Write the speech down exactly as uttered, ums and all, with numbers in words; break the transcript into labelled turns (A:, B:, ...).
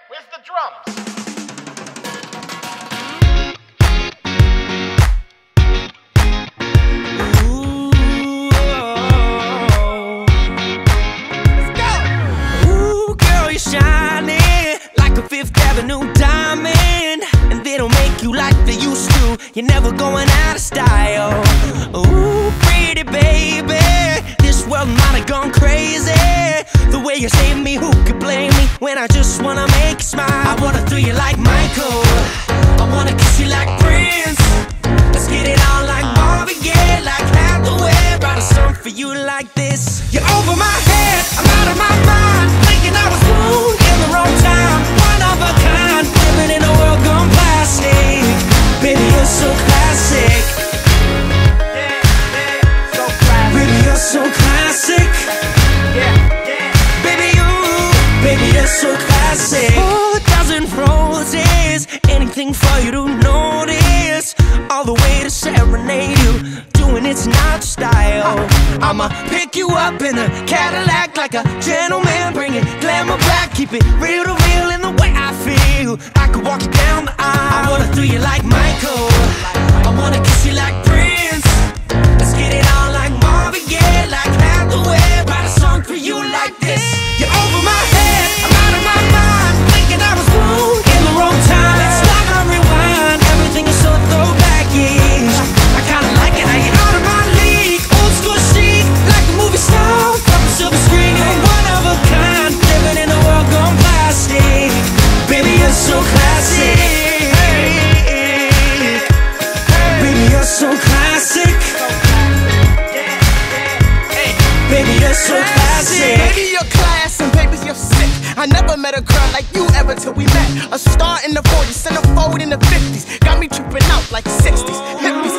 A: Where's the drums?
B: Fifth Avenue diamond, and they don't make you like they used to. You're never going out of style. Ooh, pretty baby, this world might have gone crazy. The way you save me, who could blame me when I just wanna make you smile? I wanna throw you like Michael, I wanna kiss you like Prince. Let's get it on like Marvin Gaye, like Hathaway. Write a song for you like this. You're over my head, I'm out of my mind, thinking I was born in the wrong time. One of a kind, living in a world gone plastic. Baby, you're so classic. Yeah, yeah, so classic. Baby, you're so classic. Yeah, yeah. Baby, you, baby, you're so classic. Oh, a dozen roses, anything for you to notice. All the way to serenade you, doing it's not style. I'ma pick you up in a Cadillac like a gentleman, bring it glamour back, keep it real to real in the way I feel. I could walk you down the aisle. I wanna throw you like Michael, I wanna kiss you like Prince. Let's get it on like Marvin Gaye, like Hathaway. Write a song for you like this. You're over my head, I'm out of my mind, thinking I was born in the wrong time. Let's stop and rewind, everything is so throwback-ish. I kinda like it how you're out of my league, old school chic, like a movie star from a silver screen. You're one of a kind, living in a world gone plastic. Baby, you're so classic. Baby, you're so classic. Baby, you're so classic.
C: Baby, you're class and baby, you're sick. I never met a girl like you ever till we met. A star in the forties, centerfold in the fifties. Got me tripping out like sixties, hippies.